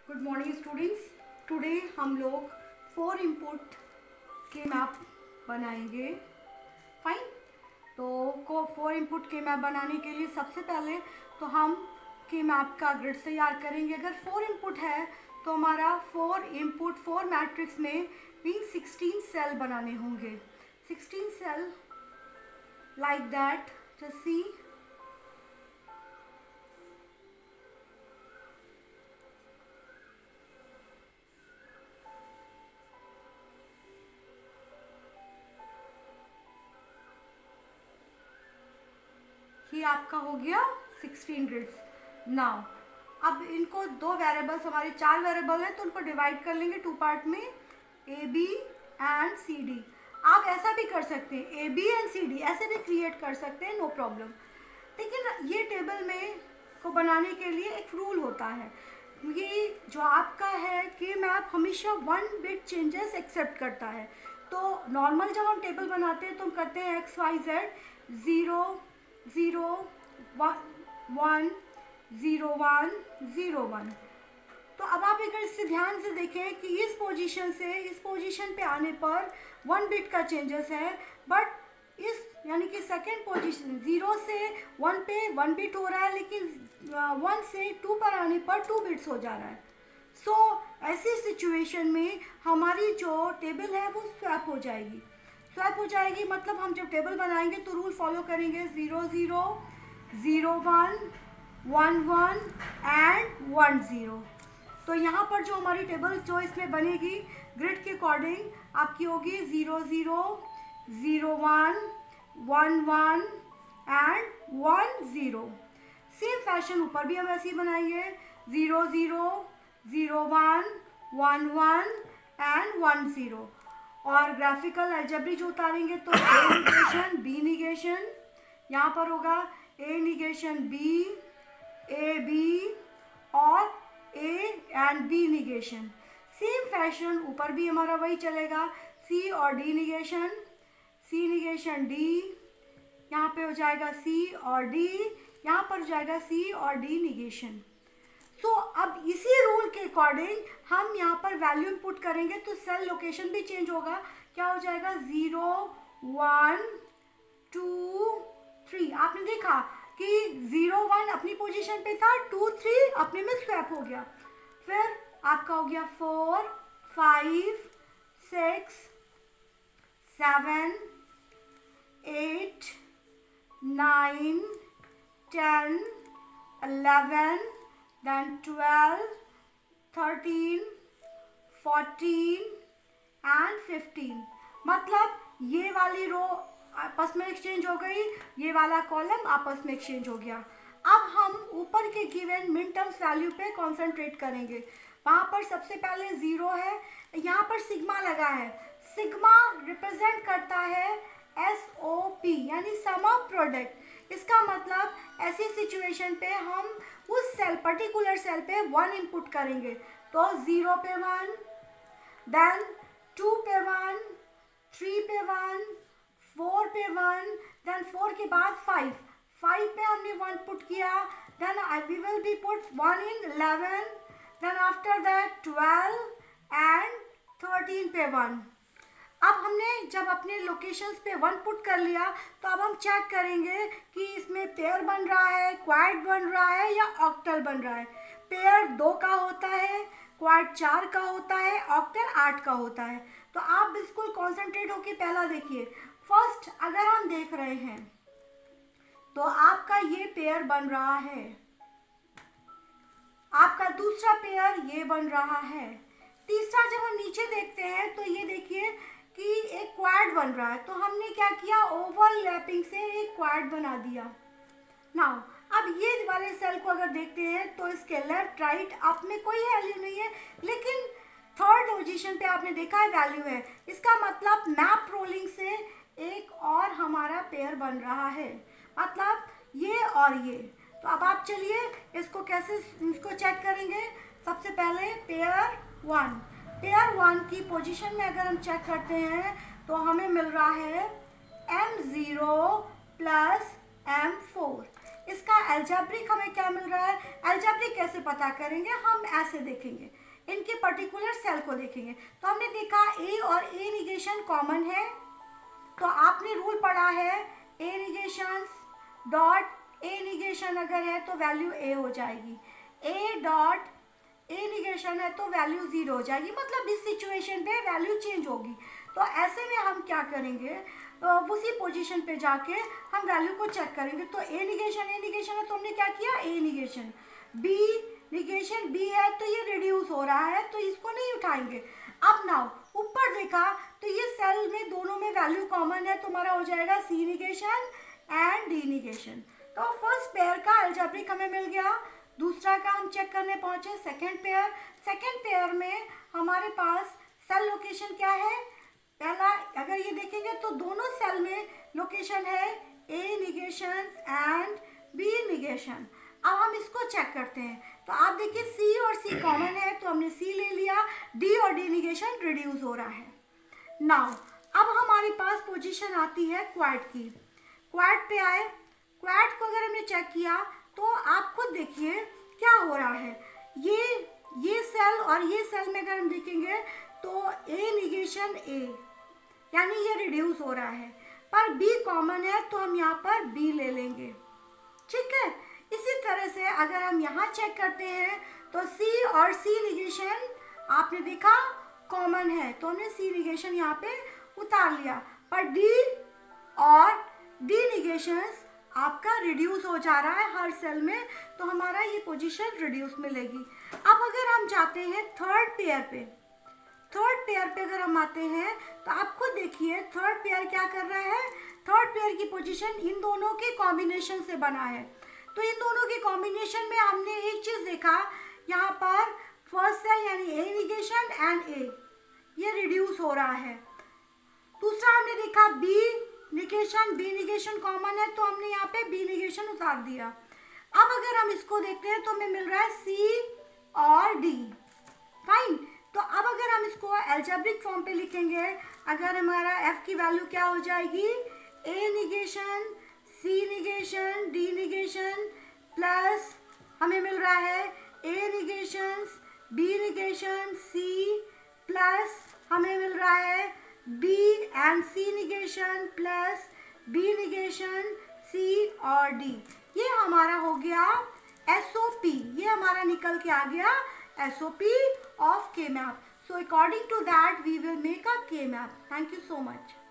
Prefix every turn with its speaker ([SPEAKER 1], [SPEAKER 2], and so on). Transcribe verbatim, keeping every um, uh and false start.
[SPEAKER 1] Good morning students. Today हम लोग four input के मैप बनाएंगे। फाइन। तो को फोर इनपुट के मैप बनाने के लिए सबसे पहले तो हम के मैप का ग्रिड तैयार करेंगे। अगर फोर इनपुट है तो हमारा फोर इनपुट फोर मैट्रिक्स में मीन सिक्सटीन सेल बनाने होंगे। Sixteen cell like that. Just see, ये आपका हो गया सिक्सटीन ग्रिड्स। नाउ अब इनको दो वेरिएबल्स, हमारे चार वेरिएबल हैं तो उनको डिवाइड कर लेंगे टू पार्ट में, A B and C D. आप ऐसा भी कर सकते हैं, A B and C D ऐसे भी क्रिएट कर सकते हैं, नो प्रॉब्लम। लेकिन ये टेबल में को बनाने के लिए एक रूल होता है। ये जो आपका है के मैप हमेशा वन बिट चेंजेस एक्सेप्ट करता है। तो नॉर्मल जब हम टेबल बनाते हैं तो हम करते हैं X Y Z, zero zero one zero one zero one. तो अब आप अगर इससे ध्यान से देखें कि इस पोजीशन से इस पोजीशन पे आने पर वन बिट का चेंजेस है, बट इस यानी कि सेकेंड पोजीशन ज़ीरो से वन पे वन बिट हो रहा है, लेकिन वन से टू पर आने पर टू बिट्स हो जा रहा है। सो so, ऐसी सिचुएशन में हमारी जो टेबल है वो स्वैप हो जाएगी। स्वैप हो जाएगी मतलब हम जब टेबल बनाएंगे तो रूल फॉलो करेंगे, zero zero zero one one one and one zero. तो यहाँ पर जो हमारी टेबल जो इसमें बनेगी ग्रिड के अकॉर्डिंग आपकी होगी zero zero zero one one one and one zero. Same fashion ऊपर भी हम ऐसे ही बनाएंगे, zero zero zero one one one and one zero. और ग्राफिकल अलजेब्रिक जो उतारेंगे तो ए निगेशन बी निगेशन, यहाँ पर होगा A negation B, A B और A and B negation. Same fashion ऊपर भी हमारा वही चलेगा, सी और D negation, C negation D, यहाँ पे हो जाएगा सी और डी, यहाँ पर हो जाएगा सी और डी निगेशन। तो so, अब इसी रूल के अकॉर्डिंग हम यहाँ पर वैल्यू इनपुट करेंगे तो सेल लोकेशन भी चेंज होगा। क्या हो जाएगा, ज़ीरो वन टू थ्री। आपने देखा कि ज़ीरो वन अपनी पोजीशन पे था, टू थ्री अपने में स्वैप हो गया। फिर आपका हो गया four five six seven eight nine ten eleven then twelve, thirteen, fourteen and fifteen। मतलब ये वाली रो आपस में एक्सचेंज हो गई, ये वाला कॉलम आपस में एक्सचेंज हो गया। अब हम ऊपर के गिवन मिन टर्म्स वैल्यू पे कंसंट्रेट करेंगे। वहाँ पर सबसे पहले ज़ीरो है, यहाँ पर सिग्मा लगा है। सिग्मा रिप्रेजेंट करता है एस ओ पी यानी सम ऑफ प्रोडक्ट। इसका मतलब ऐसी सिचुएशन पे हम उस सेल पर्टिकुलर सेल पे वन इनपुट करेंगे तो ज़ीरो पे वन, देन टू पे वन, थ्री पे वन, फोर पे वन, देन फोर के बाद फाइव, फाइव पे हमने वन पुट किया, then we will be put one in eleven, then after that twelve and thirteen पे वन। अब हमने जब अपने लोकेशंस पे वन पुट कर लिया तो अब हम चेक करेंगे कि इसमें पेयर बन रहा है, क्वाड बन रहा है या ऑक्टल बन रहा है। पेयर दो का होता है, क्वाड चार का होता है, ऑक्टल आठ का होता है। तो आप बिल्कुल कॉन्सेंट्रेट होके पहला देखिए। फर्स्ट अगर हम देख रहे हैं तो आपका ये पेयर बन रहा है, आपका दूसरा पेयर ये बन रहा है, तीसरा जब हम नीचे देखते हैं तो ये देखिए कि एक क्वाड बन रहा है। तो हमने क्या किया, ओवरलैपिंग से एक क्वाड बना दिया। नाउ अब ये वाले सेल को अगर देखते हैं तो इसके लेफ्ट राइट आप में कोई वैल्यू नहीं है, लेकिन थर्ड पोजीशन पे आपने देखा है वैल्यू है। इसका मतलब मैप रोलिंग से एक और हमारा पेयर बन रहा है, मतलब ये और ये। तो अब आप चलिए इसको कैसे इसको चेक करेंगे। सबसे पहले पेयर वन, पेयर वन की पोजीशन में अगर हम चेक करते हैं तो हमें मिल रहा है M zero plus M four. इसका अलजेब्रिक हमें क्या मिल रहा है, अलजेब्रिक कैसे पता करेंगे, हम ऐसे देखेंगे, इनके पर्टिकुलर सेल को देखेंगे। तो हमने देखा ए और ए निगेशन कॉमन है, तो आपने रूल पढ़ा है A negation dot A negation अगर है तो वैल्यू ए हो जाएगी, ए डॉट ए निगेशन है तो वैल्यू ज़ीरो हो जाएगी, मतलब इस सिचुएशन पे वैल्यू चेंज होगी। तो ऐसे में हम क्या करेंगे, उसी पोजीशन पे जाके हम वैल्यू को चेक करेंगे। तो ए निगेशन ए निगेशन है तो हमने क्या किया, A negation, B negation B है तो ये रिड्यूस हो रहा है तो इसको नहीं उठाएंगे। अब नाउ ऊपर देखा तो ये सेल में दोनों में वैल्यू कॉमन है तो हमारा हो जाएगा C negation and D negation. तो फर्स्ट पेयर का अलजेब्रिक हमें मिल गया। दूसरा का हम चेक करने पहुंचे सेकंड पेयर। सेकंड पेयर में हमारे पास सेल लोकेशन क्या है, पहला अगर ये देखेंगे तो दोनों सेल में लोकेशन है A negation and B negation. अब हम इसको चेक करते हैं, तो आप देखिए सी और सी कॉमन है तो हमने सी ले लिया, डी और डी निगेशन रिड्यूस हो रहा है। नाउ अब हमारे पास पोजीशन आती है क्वाड की। क्वाड पे आए, क्वाड को अगर हमने चेक किया तो आप खुद देखिए क्या हो रहा है, ये ये सेल और ये सेल में अगर हम देखेंगे तो ए निगेशन ए यानी ये रिड्यूस हो रहा है, पर बी कॉमन है तो हम यहाँ पर बी ले लेंगे, ठीक है। इसी तरह से अगर हम यहाँ चेक करते हैं तो सी और सी निगेशन आपने देखा कॉमन है तो हमने सी निगेशन यहाँ पे उतार लिया, पर डी और डी निगेशंस आपका रिड्यूस हो जा रहा है हर सेल में, तो हमारा ये पोजीशन रिड्यूस मिलेगी। अब अगर हम जाते हैं थर्ड पेयर पे, थर्ड पेयर पे अगर हम आते हैं तो आप खुद देखिए थर्ड पेयर क्या कर रहा है, थर्ड पेयर की पोजीशन इन दोनों के कॉम्बिनेशन से बना है। तो इन दोनों के कॉम्बिनेशन में हमने एक चीज़ देखा, यहाँ पर फर्स्ट सेल यानी ए निगेशन एंड ए ये रिड्यूस हो रहा है। दूसरा हमने देखा B negation B negation common है तो हमने यहाँ पे बी निगेशन उतार दिया। अब अगर हम इसको देखते हैं तो हमें मिल रहा है सी और डी, फाइन। तो अब अगर हम इसको अलजेब्रिक फॉर्म पे लिखेंगे, अगर हमारा एफ की वैल्यू क्या हो जाएगी, A negation C negation D negation plus हमें मिल रहा है A negation B negation C plus हमें मिल रहा है B and C negation plus B negation C और डी। ये हमारा हो गया एस ओ पी, ये हमारा निकल के आ गया S O P of K-map. So according to that we will make a K-map. Thank you so much.